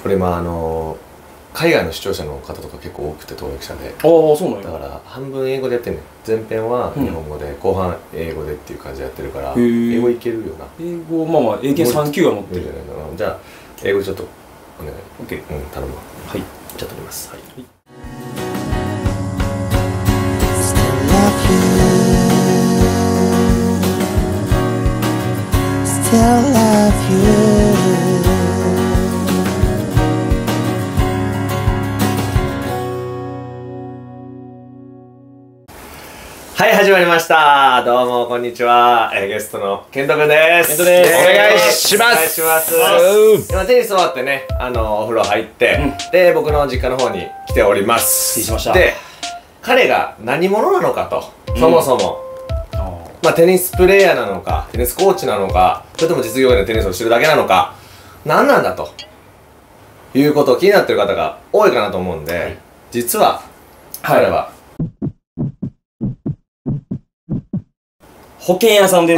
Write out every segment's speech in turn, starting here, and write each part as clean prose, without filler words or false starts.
これ今海外の視聴者の方とか結構多くて登録者で。 ああ、そうなんや。 だから半分英語でやってんねん。前編は日本語で、後半英語でっていう感じでやってるから、英語いけるよな。 英語まあまあ英検3級は持ってる。 じゃあ英語でちょっとお願い。 OK。 頼むわ。 はい。 じゃあ撮ります。はい。 Still love you. はい、始まりました。どうもこんにちは。ゲストのケントくんです。 ケントです。 お願いします。お願いします。今テニス終わってね、お風呂入って、で僕の実家の方に来ております。 失礼しました。 で、彼が何者なのかと、そもそも。まあテニスプレーヤーなのか、テニスコーチなのか、それとも実業家でテニスをしてるだけなのか、何なんだということを気になってる方が多いかなと思うんで、実は彼は保険屋さんです。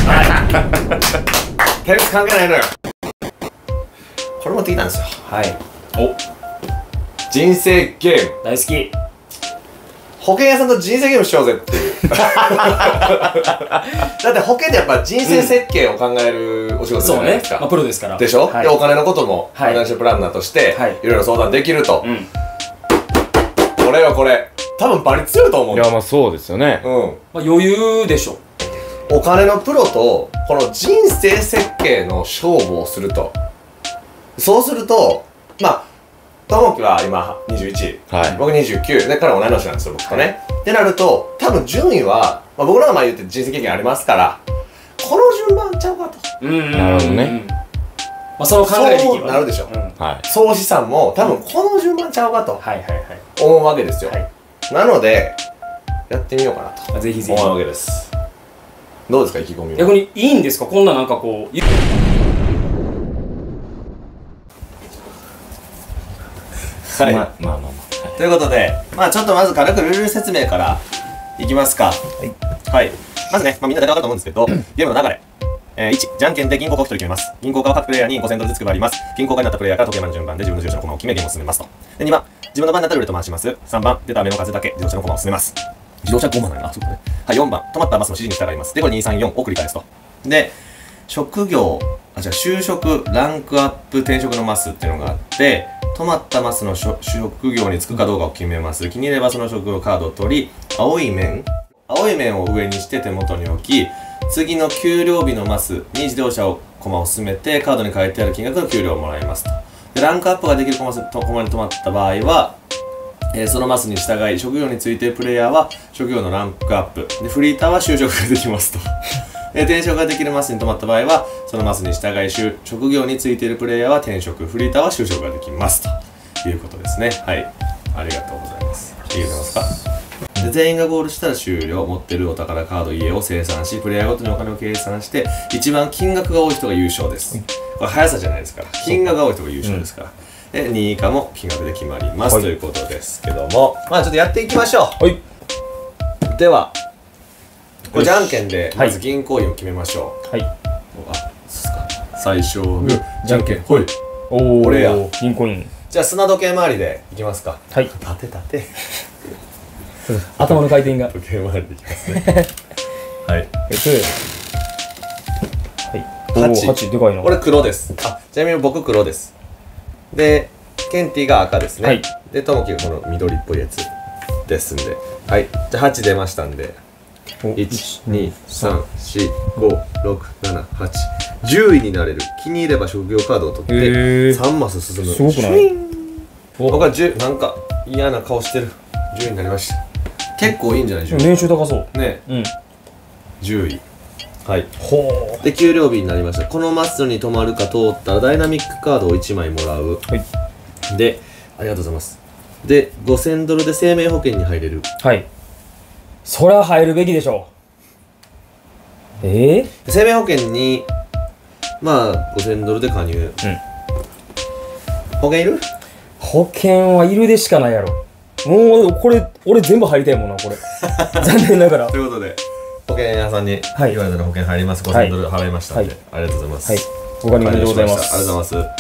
テニス関係ないのよ。これ持ってきたんですよ。 はい。お、 人生ゲーム大好き。 保険屋さんと人生ゲームしようぜっていうだって保険ってやっぱ人生設計を考えるお仕事じゃないですか。 まあプロですからでしょ。でお金のこともファイナンシャルプランナーとしていろいろ相談できると。これよこれ多分バリ強いと思う。 いやまあそうですよね。 まあ余裕でしょ。 お金のプロとこの人生設計の勝負をすると、そうするとまあ友樹は今21、僕29で彼は同い年なんですよ、僕とね。ってなると多分順位は、まあ、僕らが前言って人生経験ありますからこの順番ちゃうかと。 なるほどね。 まあその考えでいけばそうなるでしょ。 はい。 総資産も多分この順番ちゃうかと思うわけですよ。なのでやってみようかなとぜひぜひ思うわけです。どうですか意気込みは。 逆にいいんですか、こんななんかこう。 はい、まあということで、まあちょっとまず軽くルール説明からいきますか。はい。まずね、まあみんな大体分かると思うんですけど、ゲームの流れ。1、じゃんけんで銀行家を1人決めます。銀行家は各プレイヤーに5000ドルずつ配ります。銀行家になったプレイヤーから時計回りの順番で自分の自動車のコマを決めゲームを進めますと。で、2番、自分の番になったらルーレット回します。3番、出た目の数だけ自動車のコマを進めます。自動車5番なんやな、そうね。はい、4番、止まったバスの指示に従います。で、これ2、3、4を繰り返すと。で、職業、就職、ランクアップ、転職のマスっていうのがあって、止まったマスの職業に就くかどうかを決めます。気に入ればその職業カードを取り、青い面を上にして手元に置き、次の給料日のマスに自動車をコマを進めて、カードに書いてある金額の給料をもらいますと。で、ランクアップができるコマに止まった場合は、そのマスに従い、職業についているプレイヤーは職業のランクアップで、フリーターは就職ができますと転職ができるマスに止まった場合はそのマスに従い職業についているプレイヤーは転職、フリーターは就職ができますということですね。はい、ありがとうございます。いいですか。で、全員がゴールしたら終了。持ってるお宝カード家を清算し、プレイヤーごとにお金を計算して一番金額が多い人が優勝です。これ速さじゃないですから、金額が多い人が優勝ですから、で、2位以下も金額で決まります、ということですけども、まあちょっとやっていきましょう。はい。では、これじゃんけんでまず銀行員を決めましょう。はい。あ、そうですか。最初のじゃんけん。ほい。俺や。 銀行員。 じゃあ砂時計回りでいきますか。 はい。 立て。 頭の回転が。 時計回りでいきますね。はい。 8でかいな。 これ黒です。あ、ちなみに僕黒です。で、ケンティが赤ですね。で、トモキがこの緑っぽいやつですんで。はい。じゃあ8出ましたんで。1、2、3、4、5、6、7、8。10位になれる。気に入れば職業カードを取って3マス進む。 すごくない？ 僕は10、なんか嫌な顔してる。10位になりました。結構いいんじゃないでしょうか。 年収高そう。 ね。10位。はい。で、給料日になりました。このマスに止まるか通ったらダイナミックカードを1枚もらう。はい。で、ありがとうございます。で、5000ドルで生命保険に入れる。 はい。そりゃ入るべきでしょう。 生命保険に、まあ、5000ドルで加入。保険いる？ 保険はいるでしかないやろ。もう、これ、俺全部入りたいもんな、これ。残念ながら。 ということで、保険屋さんに言われたら保険入ります。5000ドル払いましたんで、ありがとうございます。 他におめでとうございます。 ありがとうございます。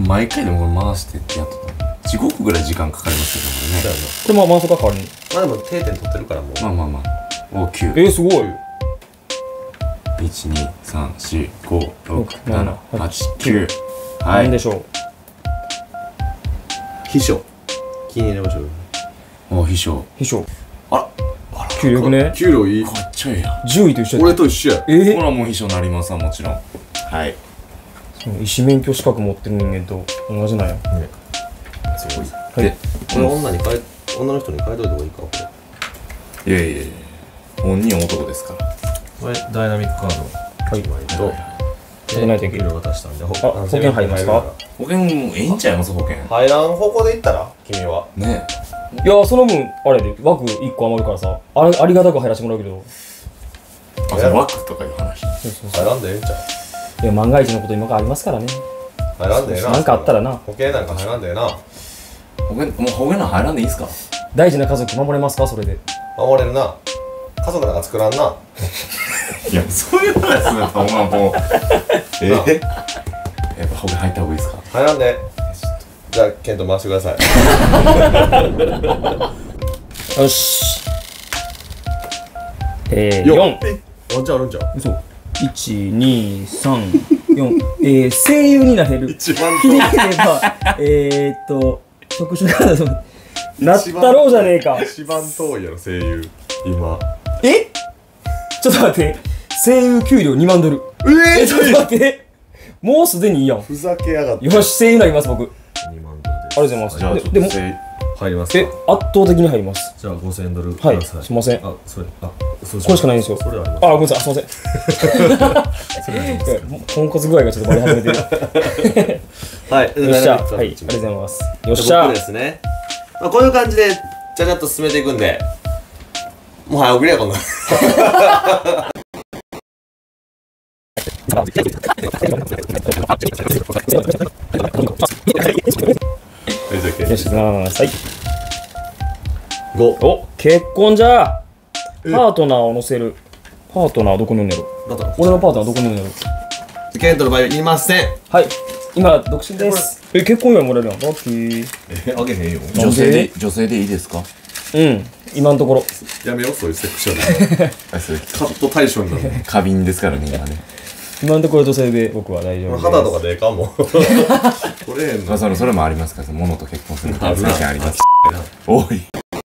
毎回でもこれ回してってやっとった地獄ぐらい時間かかりますけどね。 これまあ満足が変わりに。 まあでも定点取ってるからもう。 まあまあまあ。お、9。 すごい。 1、2、3、4、5、6、7、8、9。 はい。なんでしょう。 秘書。気に入れましょう。 お、秘書。 秘書。 あら。 給料ね。 給料いい。 かっちょいいやん。 10位と一緒や。 俺と一緒や。 これはもう秘書になりますわ、もちろん。はい。 医師免許資格持ってる人間と同じなんや。 すごい。 はい。 これ女の人に変えといた方がいいか、これ。 いやいやいや。本人男ですから。 これダイナミックカード1枚と、 入れないといけない。 いろいろ渡したんで、 保険入りますか？ 保険もええんちゃいます保険。 入らん方向でいったら君は。 ねいやその分あれで枠1個余るからさ、ありがたく入らせてもらうけど。 あ、その枠とかいう話。 入らんでええんちゃう。 いや万が一のこと今からありますからね。 入らんでええな。 なんかあったらな。 保険なんか入らんでええな。 もう保険なん入らんでいいんすか？ 大事な家族守れますかそれで。 守れるな。家族なんか作らんな。 いや、そういう話すると、まあもう。やっぱ保険入った方がいいですか？ 入らんで。じゃあ、ケント回してください。 よし。4。 ワンチャンあるんちゃう？ 嘘。1、2、3、4。声優になれる。 一番気に入れば、職種がなったろうじゃねえか。 一番遠いやろ、声優。今。 ちょっと待って。声優給料2万ドル。ちょっと待って。もうすでにいいやん。 ふざけやがって。 よし、声優になります、僕。 2万ドルありがとうございます。 じゃあ、ちょっとでも、 入りますか？ 圧倒的に入ります。 じゃあ5000ドルくはいださい。 すいません。 あ、それこれしかないんですよ。 それはあります。 ごめんなさい、すいません。ポンコツ具合がちょっとバレ始めてる。 はい。 よっしゃ。はい、ありがとうございます。よっしゃ。 僕ですね。まあこういう感じで、ちゃちゃっと進めていくんで、もう早送りや、こんな。 よし、はい。 5。 お、結婚じゃ。パートナーを乗せる。パートナーどこにおんねやろ。俺のパートナーどこにおんねやろ。 ケントの場合はいません。 はい。今、独身です。結婚祝いもらえるやん。ラッキー。 あげへんよ。 女性でいいですか？ うん。今のところ。 やめよう、そういうセクシャルな。カット対象になる。 過敏ですからね、今ね。 今のところ女性で僕は大丈夫です。 肌とかでええかも。取れへんの。 それもありますから、物と結婚する可能性あります。多い。 こ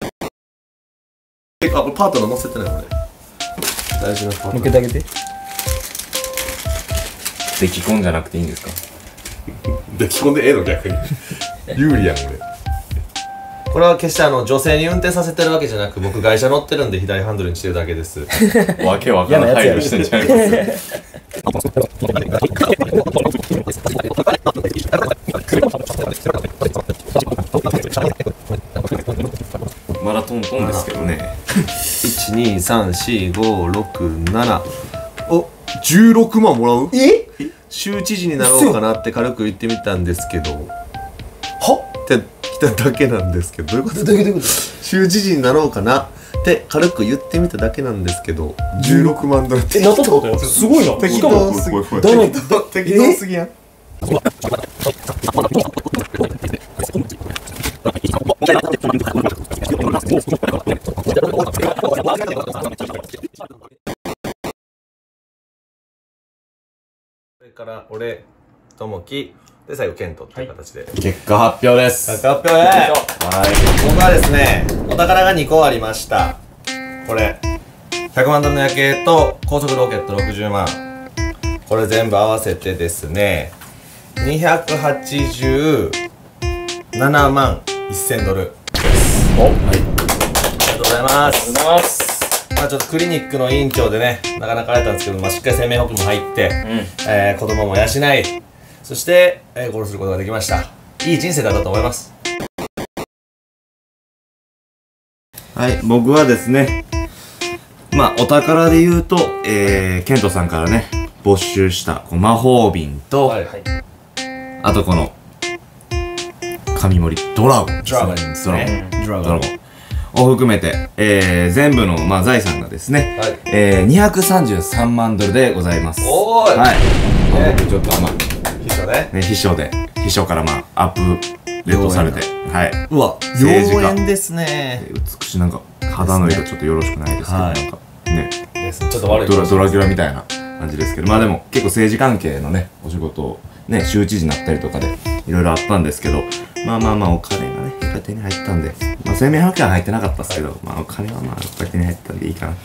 れパートナー乗せてない俺。大事なパートナー。 抜けてあげて。 出来婚じゃなくていいんですか？ 出来婚でええの逆に。有利やん俺。これは決して女性に運転させてるわけじゃなく、僕外車乗ってるんで左ハンドルにしてるだけです。 わけわからん配慮してんじゃないですか。まだトントンですけどね。 1、2、3、4、5、6、7。お、16万もらう？州知事になろうかなって軽く言ってみたんですけど。って来ただけなんですけど。どういうこと？州知事になろうかなって軽く言ってみただけなんですけど、16万ドルってなったってことよ。すごいな。 適当すぎ。適当すぎやん。それから俺、ともきで最後ケントっていう形で、 結果発表です。 発表で、僕はですね、お宝が2個ありました。これ100万ドルの夜景と高速ロケット60万、これ全部合わせてですね287万1000ドルです。ありがとうございます。まあちょっとクリニックの院長でね、なかなかあれたんですけど、まあしっかり生命保険も入って、子供も養い、そして、ゴールすることができました。いい人生だったと思います。 はい、僕はですね、まあお宝で言うと、ケントさんからね没収したこう魔法瓶と、 はい、 あとこの神盛りドラゴンですね。ドラゴンを含めて、全部の、まあ、財産がですね、233万ドルでございます。 おーい、 はい。 ちょっと秘書ね。 秘書からアップデートされて、はい。 うわ、 政治家妖艶ですね。 美しい、なんか肌の色ちょっとよろしくないですけど、なんかね、 ちょっと悪いドラキュラみたいな感じですけど、まあでも結構政治関係のね、お仕事をね、州知事になったりとかでいろいろあったんですけど、まあお金がね、いっぱい手に入ったんで、生命保険は入ってなかったですけど、お金はやっぱり手に入ったんでいいかな。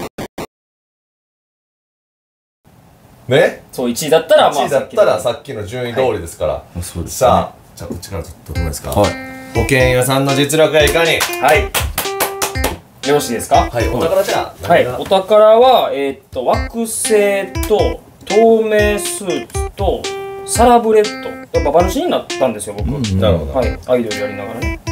ね、 そう、1位だったら 1位だったらさっきの順位通りですから。 そうですね。 さあ、じゃあこっちからどうですか。 はい。 保険屋さんの実力はいかに。 はい。よろしいですか。 はい、お宝じゃあ。 はい、お宝は惑星と透明スーツとサラブレッド。やっぱ馬主になったんですよ僕。 なるほど。 はい、アイドルやりながらね。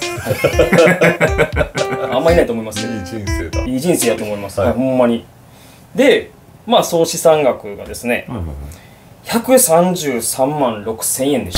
あんまりいないと思いますけど。 いい人生だ。 いい人生やと思います。ほんまに。で、総資産額がですね、133万6000円でした。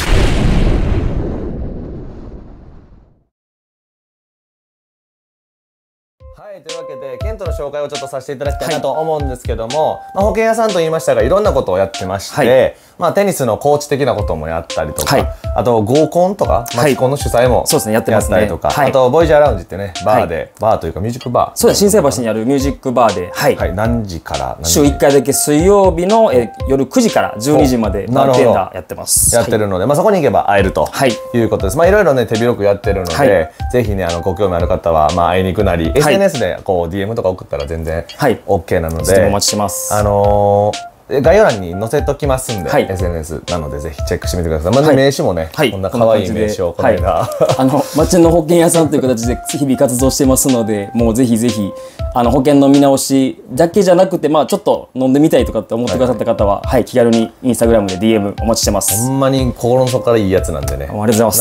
はい、というわけでケントの紹介をちょっとさせていただきたいなと思うんですけども、保険屋さんと言いましたがいろんなことをやってまして、テニスのコーチ的なこともやったりとか、あと合コンとかマチコンの主催もやったりとか、あとボイジャーラウンジってね、バーというかミュージックバー、 そうです、心斎橋にあるミュージックバーで、 何時から週1回だけ水曜日の夜9時から12時までバーテンダーやってます。 やってるので、そこに行けば会えるということです。いろいろね手広くやってるので、ぜひねご興味ある方は会いに行くなり SNS でDM とか送ったら全然 OK なので、 お待ちしてます。 概要欄に載せときますんで、SNS なのでぜひチェックしてみてください。名刺もね、こんな可愛い名刺をこの間町の保険屋さんという形で日々活動してますので、もうぜひぜひ保険の見直しだけじゃなくて、ちょっと飲んでみたいとかって思ってくださった方は、気軽にインスタグラムで DM お待ちしてます。 ほんまに心の底からいいやつなんでね。 ありがとうございます。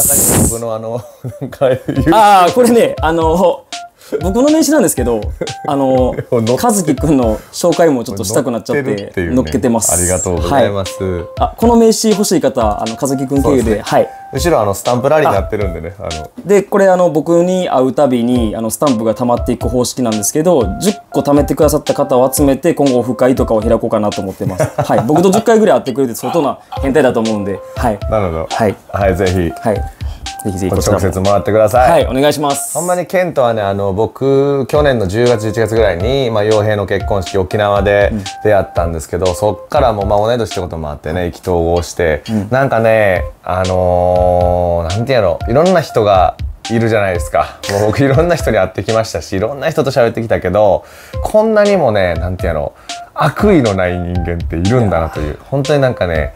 僕のこれね、僕の名刺なんですけど、和樹くんの紹介もちょっとしたくなっちゃって乗っけてます。 ありがとうございます。 この名刺欲しい方、和樹くん経由で、 後ろスタンプラリーになってるんでね。 でこれ僕に会うたびにスタンプが溜まっていく方式なんですけど、10個貯めてくださった方を集めて今後オフ会とかを開こうかなと思ってます。僕と10回ぐらい会ってくれて相当な変態だと思うんで、 なるほど。ぜひ。ぜひぜひこちら直接もらってください。 お願いします。 ほんまにケントはね、僕去年の10月11月ぐらいに陽平の結婚式沖縄で出会ったんですけど、そっからも同い年ってこともあってね、意気投合して、なんかね、なんていうの、いろんな人がいるじゃないですか。もう僕いろんな人に会ってきましたし、いろんな人と喋ってきたけど、こんなにもね、なんていうの、悪意のない人間っているんだなという、本当になんかね、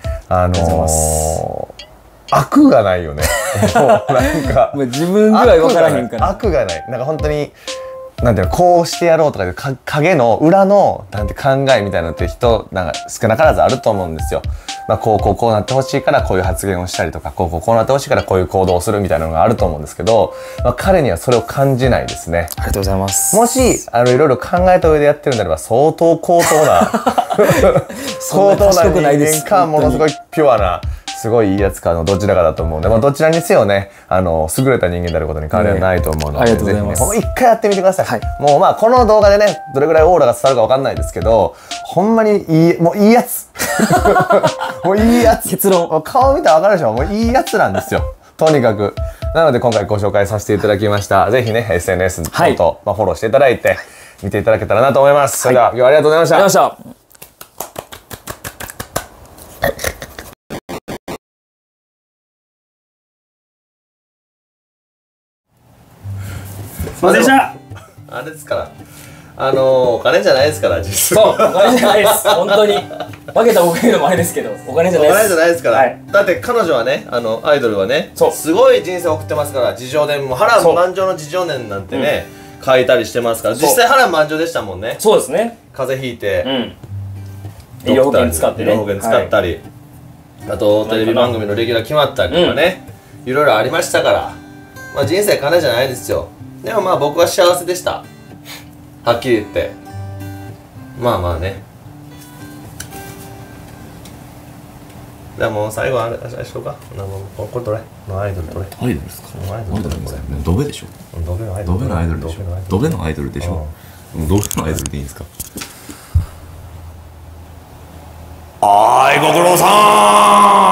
悪がないよね。もうなんか自分では分からへんから。 悪がない。なんか本当になんていうの、こうしてやろうとか影の裏のなんて考えみたいなのって人なんか少なからずあると思うんですよ。こうなってほしいからこういう発言をしたりとか、こうなってほしいからこういう行動をするみたいなのがあると思うんですけど、彼にはそれを感じないですね。 ありがとうございます。 もしいろいろ考えた上でやってるんであれば相当高等な高等な人間かものすごいピュアなすごいいいやつかのどちらかだと思うんで、どちらにせよね、優れた人間であることに変わりはないと思うので、ぜひね、一回やってみてください。もうこの動画でね、どれぐらいオーラが伝わるかわかんないですけど、ほんまにもういいやつ。もういいやつ。 結論。 顔見たらわかるでしょ。もういいやつなんですよ。とにかく。なので今回ご紹介させていただきました。ぜひね、SNS とフォローしていただいて、見ていただけたらなと思います。それでは今日はありがとうございました。 ありがとうございました。 あれですから、お金じゃないですから、実は。そう、お金じゃないです。本当に。負けた方がいいのもあれですけど、お金じゃないです。 お金じゃないですから。だって彼女はね、アイドルはね、すごい人生を送ってますから、自叙伝も、波乱万丈の自叙伝なんてね、書いたりしてますから、実際波乱万丈でしたもんね。 そうですね。 風邪ひいて、 医療保険使ってね。 医療保険使ったり、あとテレビ番組のレギュラー決まったりとかね、いろいろありましたから、人生金じゃないですよ。でも僕は幸せでした。はっきり言って。ね。でも最後あれしようか。これどれのアイドルどれ？ アイドルですか？ アイドルどれこれ？ ドベでしょ？ ドベのアイドルでしょ？ ドベのアイドルでしょ？ドベのアイドルでいいんですか？ はい、ご苦労さん。